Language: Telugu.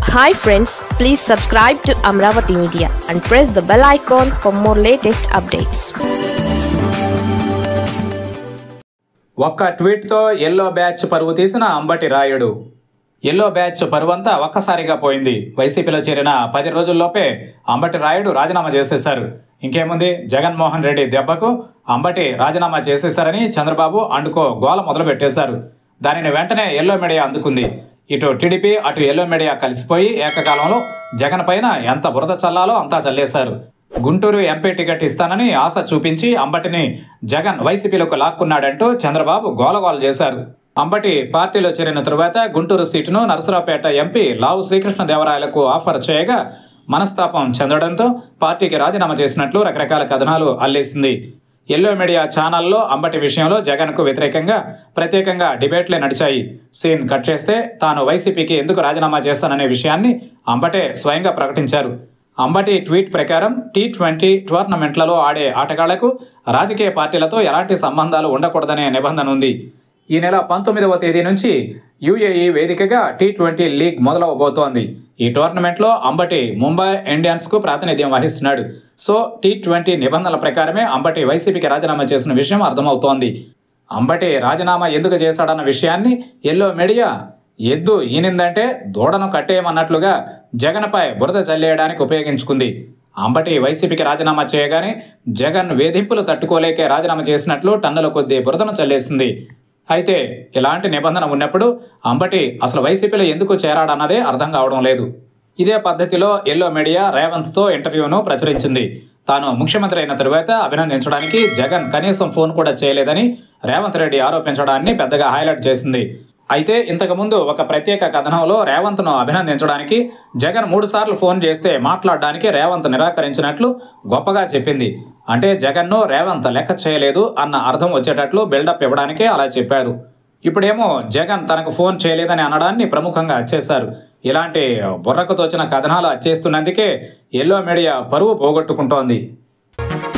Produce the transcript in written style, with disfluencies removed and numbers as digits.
Hi friends, please subscribe to Amravati Media and press the bell icon for more latest updates. ఒక్క ట్వీట్తో ఎల్లో బ్యాచ్ పరువు తీసిన అంబటి రాయుడు. ఎల్లో బ్యాచ్ పరువంతా ఒక్కసారిగా పోయింది. వైసీపీలో చేరిన 10 రోజుల్లోపే అంబటి రాయుడు రాజీనామా చేసేశారు. ఇంకేముంది, జగన్మోహన్ రెడ్డి దెబ్బకు అంబటి రాజీనామా చేసేశారని చంద్రబాబు అండుకో గోల మొదలుపెట్టేశారు. దానిని వెంటనే ఎల్లో మీడియా అందుకుంది. ఇటు టీడీపీ అటు ఎల్లో మీడియా కలిసిపోయి ఏకకాలంలో జగన్ పైన ఎంత బురద చల్లాలో అంతా చల్లేశారు. గుంటూరు ఎంపీ టికెట్ ఇస్తానని ఆశ చూపించి అంబటిని జగన్ వైసీపీలోకి లాక్కున్నాడంటూ చంద్రబాబు గోలగోల చేశారు. అంబటి పార్టీలో చేరిన తరువాత గుంటూరు సీటును నరసరావుపేట ఎంపీ లావు శ్రీకృష్ణదేవరాయలకు ఆఫర్ చేయగా మనస్తాపం చెందడంతో పార్టీకి రాజీనామా చేసినట్లు రకరకాల కథనాలు అల్లేసింది. ఎల్లో మీడియా ఛానల్లో అంబటి విషయంలో జగన్కు వ్యతిరేకంగా ప్రత్యేకంగా డిబేట్లే నడిచాయి. సీన్ కట్ చేస్తే తాను వైసీపీకి ఎందుకు రాజీనామా చేస్తాననే విషయాన్ని అంబటే స్వయంగా ప్రకటించారు. అంబటి ట్వీట్ ప్రకారం T20 టోర్నమెంట్లలో ఆడే ఆటగాళ్లకు రాజకీయ పార్టీలతో ఎలాంటి సంబంధాలు ఉండకూడదనే నిబంధన ఉంది. ఈ నెల 19వ తేదీ నుంచి UAE వేదికగా T20 లీగ్ మొదలవబోతోంది. ఈ టోర్నమెంట్లో అంబటి ముంబై ఇండియన్స్కు ప్రాతినిధ్యం వహిస్తున్నాడు. సో T20 నిబంధనల ప్రకారమే అంబటి వైసీపీకి రాజీనామా చేసిన విషయం అర్థమవుతోంది. అంబటి రాజీనామా ఎందుకు చేశాడన్న విషయాన్ని ఎల్లో మీడియా ఎద్దు ఈనిందంటే దూడను కట్టేయమన్నట్లుగా జగన్పై బురద చల్లేయడానికి ఉపయోగించుకుంది. అంబటి వైసీపీకి రాజీనామా చేయగానే జగన్ వేధింపులు తట్టుకోలేకే రాజీనామా చేసినట్లు టన్నుల కొద్దీ బురదను చల్లేసింది. అయితే ఇలాంటి నిబంధన ఉన్నప్పుడు అంబటి అసలు వైసీపీలో ఎందుకు చేరాడన్నదే అర్థం కావడం లేదు. ఇదే పద్ధతిలో ఎల్లో మీడియా రేవంత్తో ఇంటర్వ్యూను ప్రచురించింది. తాను ముఖ్యమంత్రి అయిన తరువాత అభినందించడానికి జగన్ కనీసం ఫోన్ కూడా చేయలేదని రేవంత్ రెడ్డి ఆరోపించడాన్ని పెద్దగా హైలైట్ చేసింది. అయితే ఇంతకుముందు ఒక ప్రత్యేక కథనంలో రేవంత్ను అభినందించడానికి జగన్ 3 సార్లు ఫోన్ చేస్తే మాట్లాడడానికి రేవంత్ నిరాకరించినట్లు గొప్పగా చెప్పింది. అంటే జగన్ను రేవంత్ లెక్క చేయలేదు అన్న అర్థం వచ్చేటట్లు బిల్డప్ ఇవ్వడానికే అలా చెప్పారు. ఇప్పుడేమో జగన్ తనకు ఫోన్ చేయలేదని అనడాన్ని ప్రముఖంగా అచ్చేశారు. ఇలాంటి బుర్రకు తోచిన కథనాలు అచ్చేస్తున్నందుకే ఎల్లో మీడియా పరువు పోగొట్టుకుంటోంది.